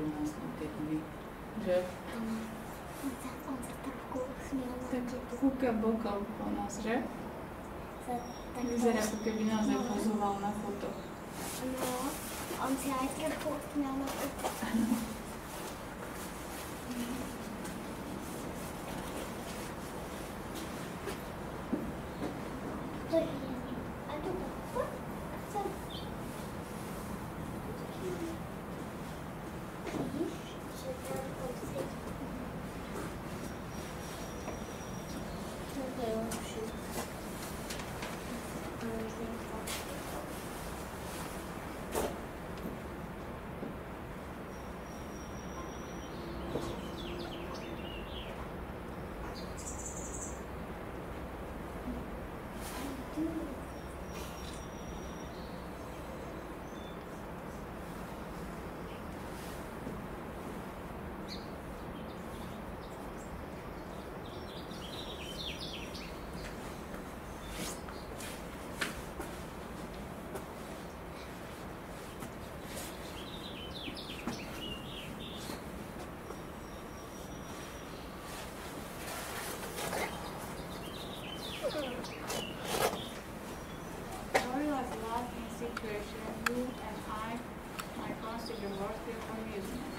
u nás na tie dny. Že? On sa tak usmiel. Tak kúka bokom po nás, že? Vyzerá, ako keby naozaj pozoval na foto. No, on si aj trochu usmiel na foto. You and I might consider worthy of amusement.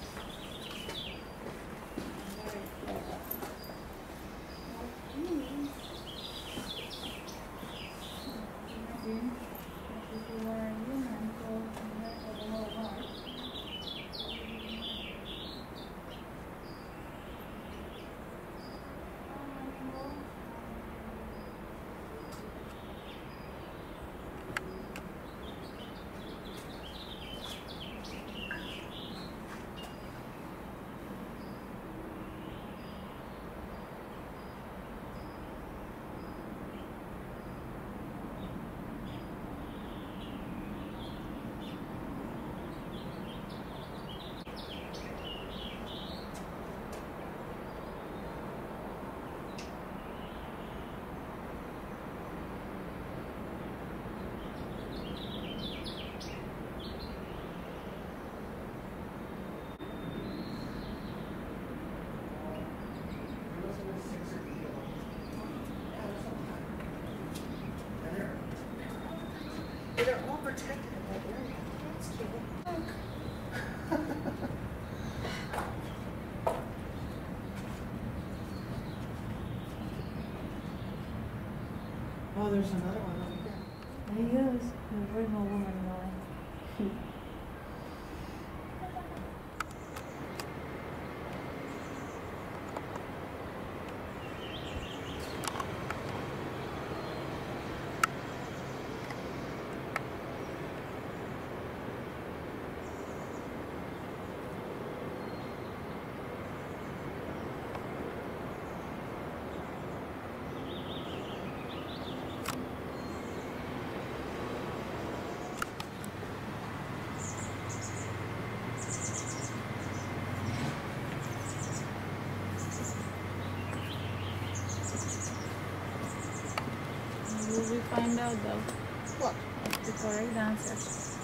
Very clever. What do you mean? Imagine that if you were a human called the rest of the whole world. They're all protected in that area. That's cute. Oh, there's another one over there. There he goes. The original woman line. Will we find out though? What? What's the correct answer?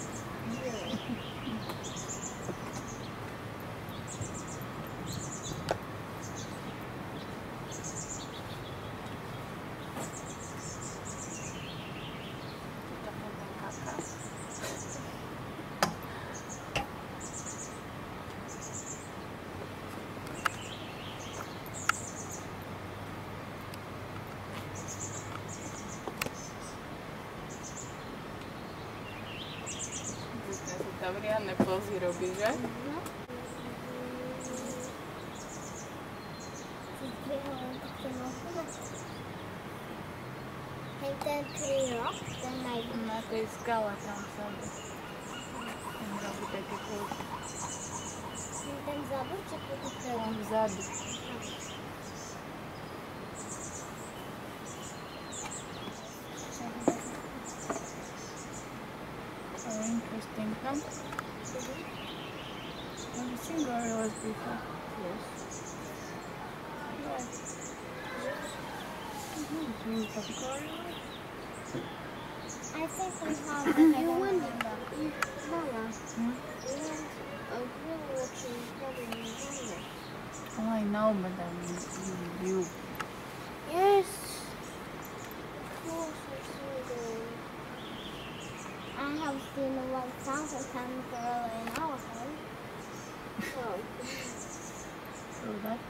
Taurianne pozy robí, že? Hej, ten krýlo, ten najdu. Na tej skale tam vzadu. Ten robí také kúky. Ten vzadu, či tu krýlo? Tam vzadu. Oh, interesting, huh? Have you seen gorillas before? Yes. Do you have gorillas? I think we have. You want them? Mama. Hmm? gorilla watching probably in the jungle. Oh, I know, but then you. Yes. Of course I saw them. I have seen the 1,000-pound gorilla in our home. Oh. So that.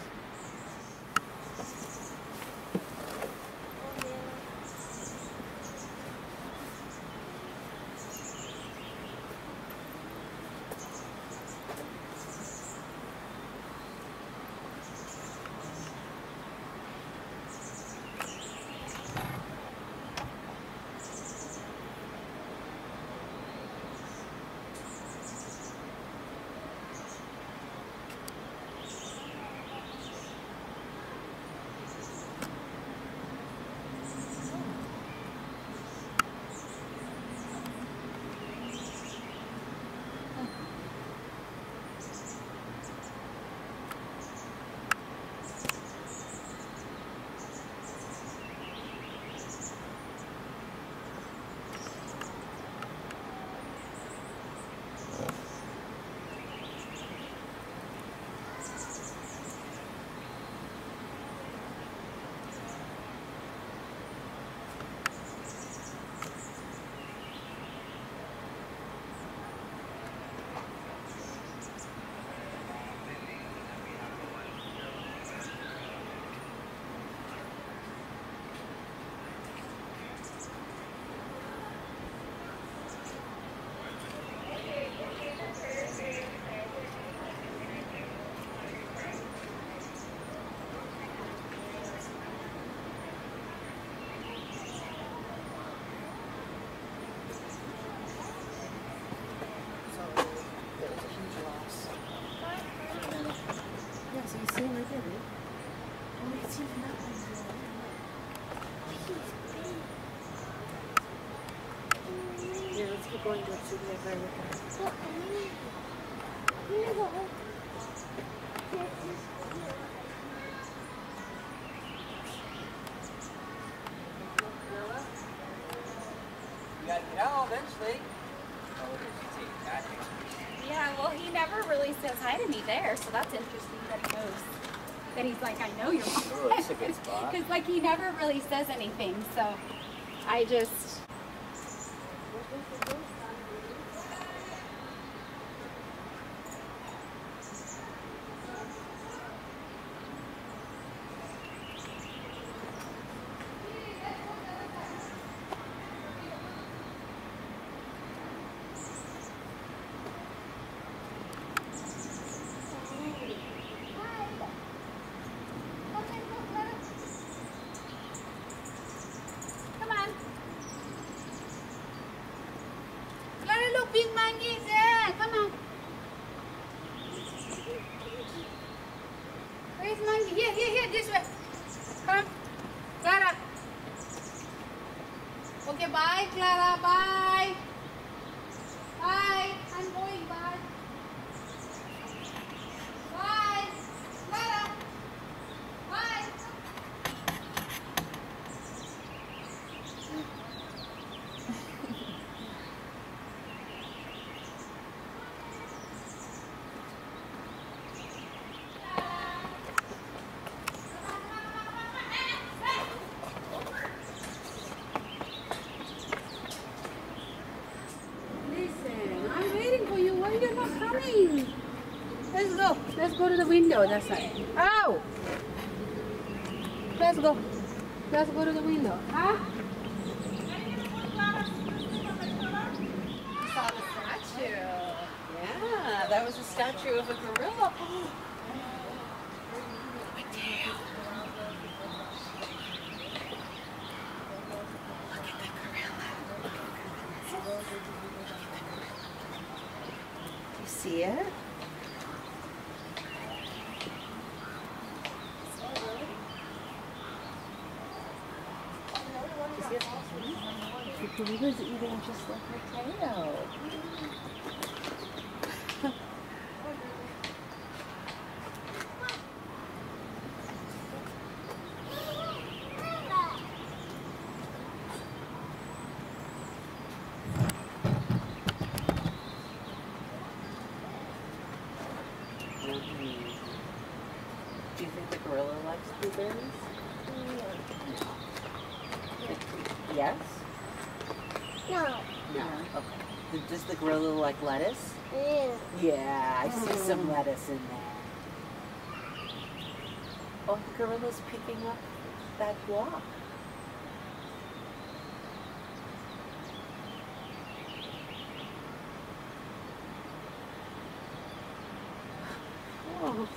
Yeah, let's keep going to it so we have very You gotta get out eventually. Yeah, well, he never really says hi to me there, so that's interesting that he knows. That he's like, I know you're mom. Oh, that's a good spot. Because, like, he never really says anything, so I just... Come on. Let it look big monkey there. Come on. Where's monkey? Here, this way. Come. Clara. Okay, bye, Clara. Bye. Bye. I'm going. Bye. Bye. Clara. Bye. Listen, I'm waiting for you. Why are you not coming? Let's go. Let's go to the window that side. Oh! Let's go. Let's go to the window. Huh? saw the statue. Yeah, that was a statue of a gorilla. You see it? The gorilla's eating just like her tail. strawberries? Yes? No. No. Okay. Does the gorilla look like lettuce? Yeah. Yeah, I see some lettuce in there. Oh, the gorilla's picking up that block. Oh.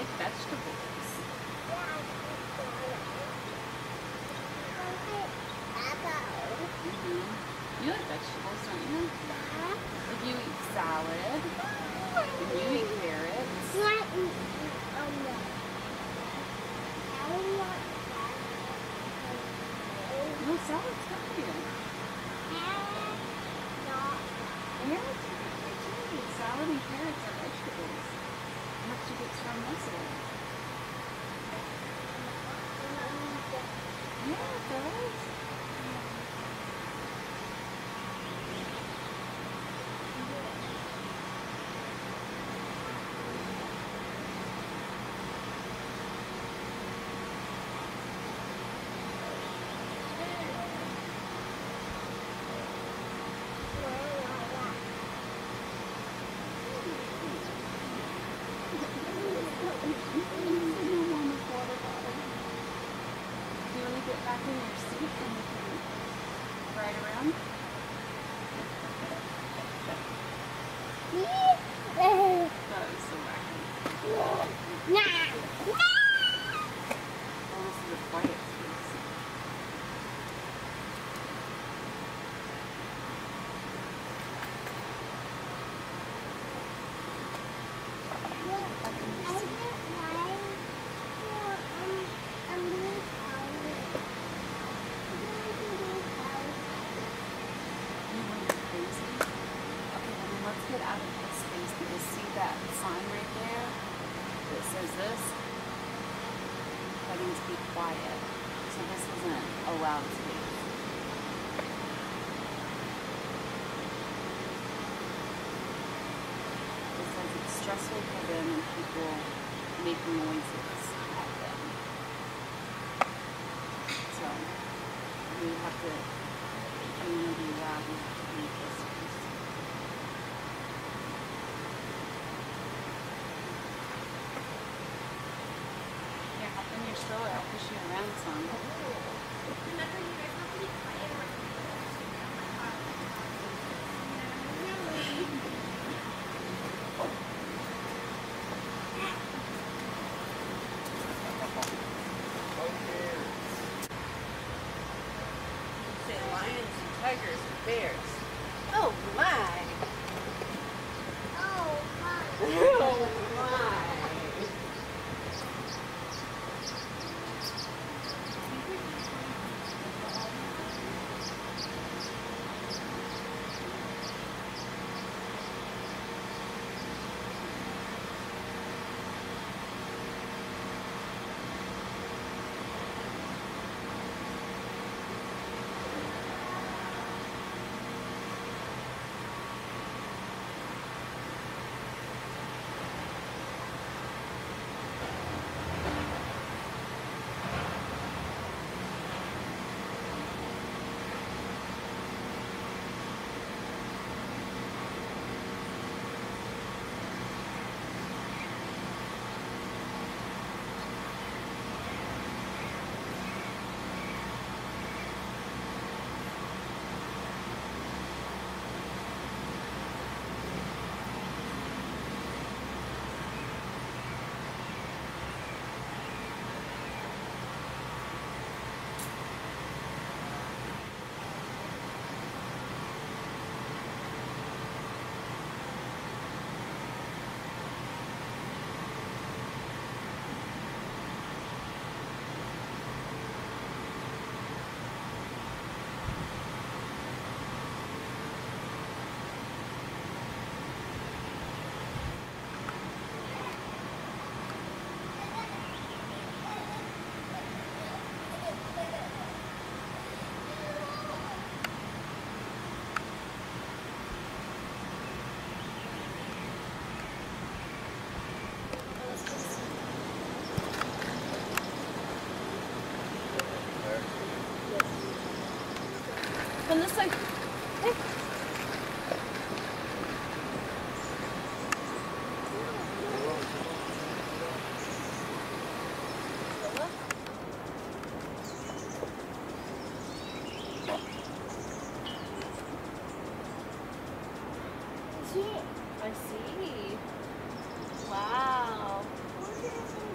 vegetables. You like vegetables, don't you? Like you eat salad, and you eat carrots. No, salad's good for you. Carrots are good too. Salad and carrots are vegetables. Helps you get strong muscle. Yeah, it does. Get back in your seat and we can ride around. That is so wacky. Oh, this is a quiet space. Let's get out of this space because see that sign right there that says this? That means be quiet. So this isn't a loud space. It says it's stressful for them when people make noises at them. So we have to, if you want to be loud, we have to make this space. In your stroller, I'll push you around some. Say lions and tigers and bears. Oh my! Oh my! On this side. Hey. I see. Wow.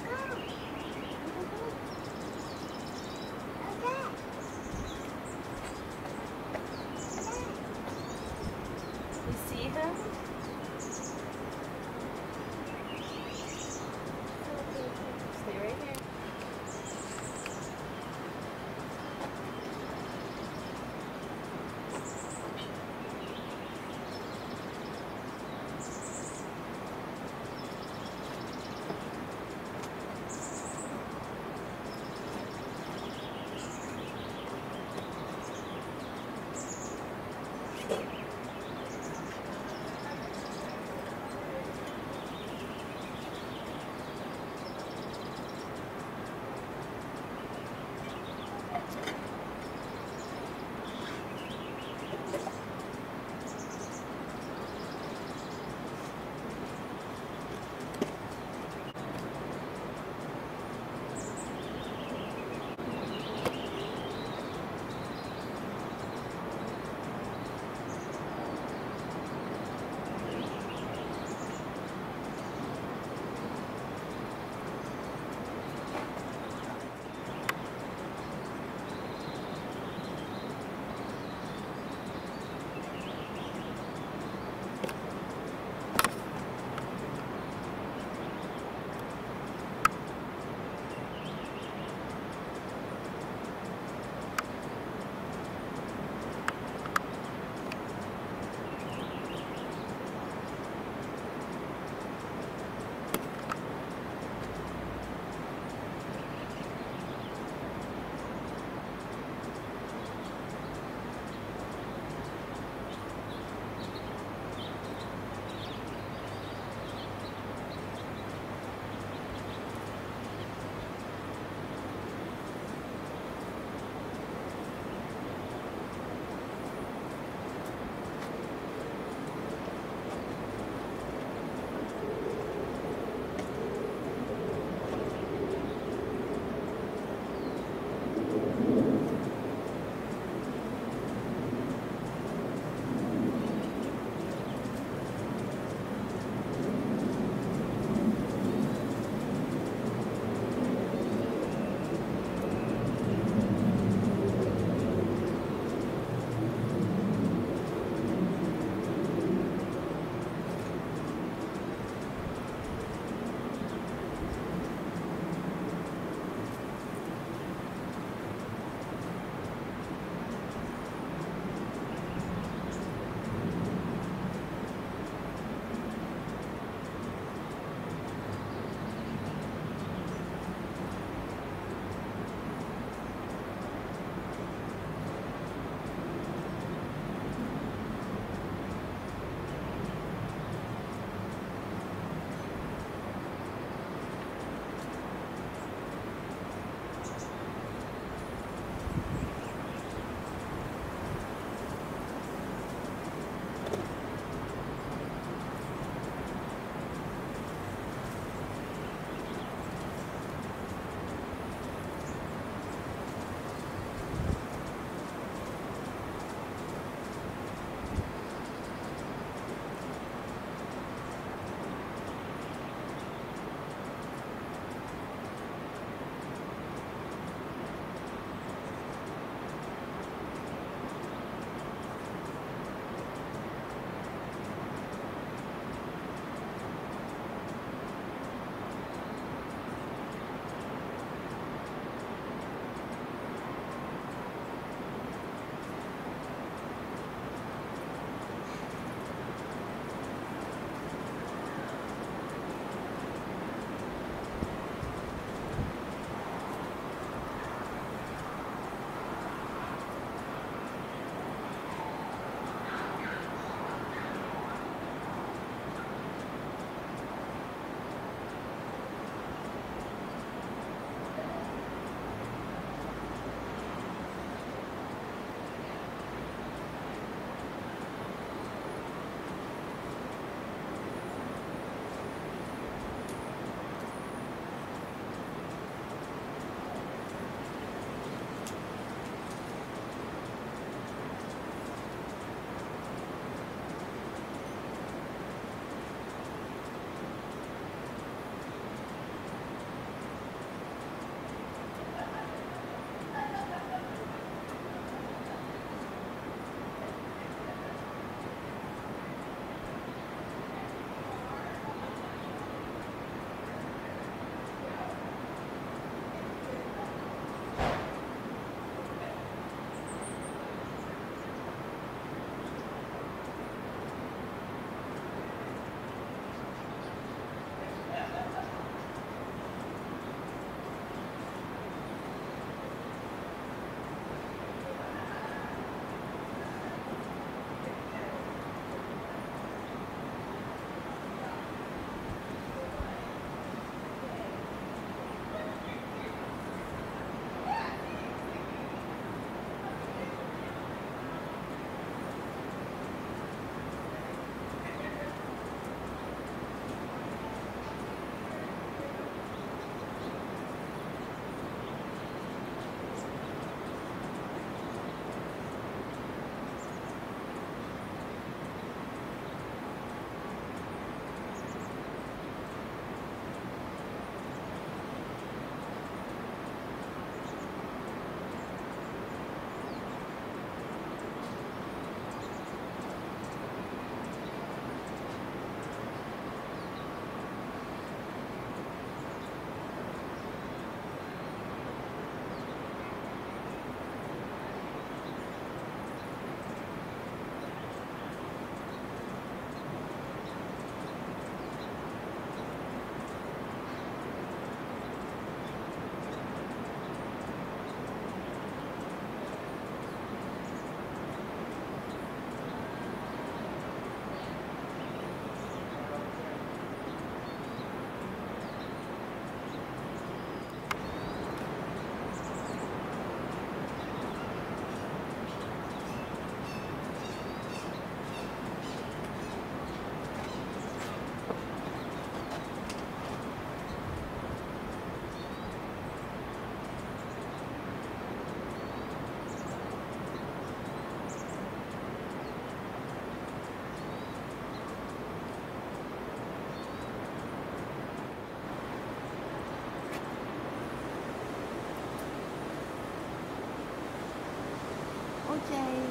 OJ.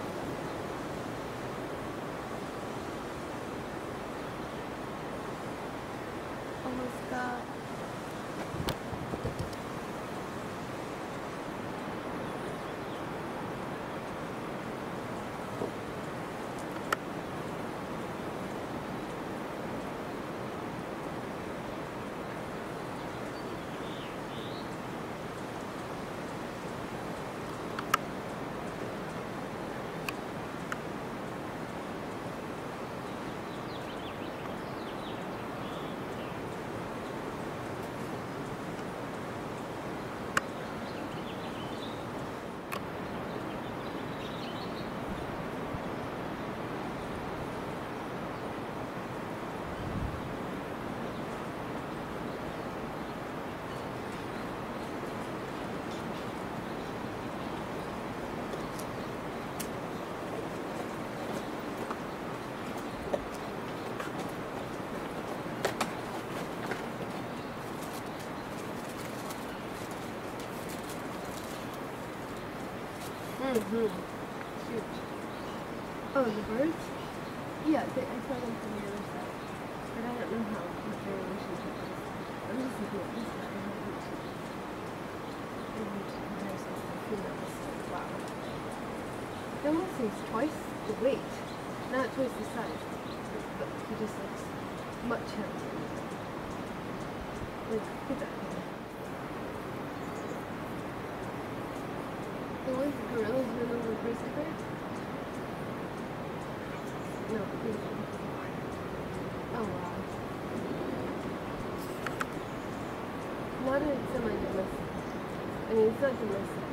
Almost got. Huge. Oh, the birds? Yeah, I saw them from the other side. But I don't know how what their relationship is. I'm just looking at this guy on YouTube. And there's the females. Wow. He almost seems twice the weight. Not twice the size. But he just looks much heavier. Like, look at that guy. The ones the gorillas went over the grizzly bear? No, oh wow. Not a semi-domestic. I mean, it's not domestic.